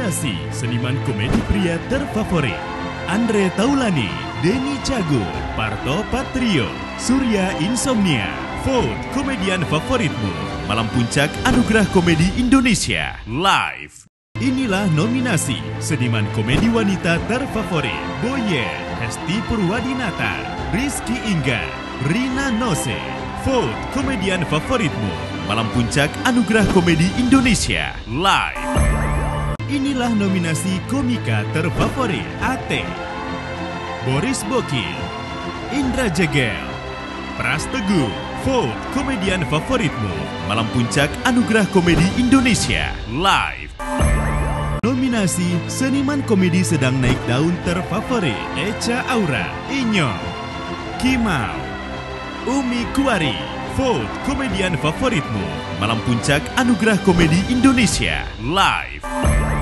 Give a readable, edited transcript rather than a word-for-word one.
Nominasi Seniman Komedi Pria Terfavorit: Andre Taulani, Denny Cagur, Parto Patrio, Surya Insomnia. Vote Komedian Favoritmu Malam Puncak Anugerah Komedi Indonesia Live. Inilah nominasi Seniman Komedi Wanita Terfavorit: Boye, Hesti Purwadinata, Rizky Ingga, Rina Nose. Vote Komedian Favoritmu Malam Puncak Anugerah Komedi Indonesia Live. Inilah nominasi Komika Terfavorit: Ate, Boris Bokil, Indra Jegel, Pras Teguh. Vote Komedian Favoritmu Malam Puncak Anugerah Komedi Indonesia Live. Nominasi Seniman Komedi Sedang Naik Daun Terfavorit: Echa Aura, Inyo, Kimau, Umi Kuari. Vote Komedian Favoritmu Malam Puncak Anugerah Komedi Indonesia Live.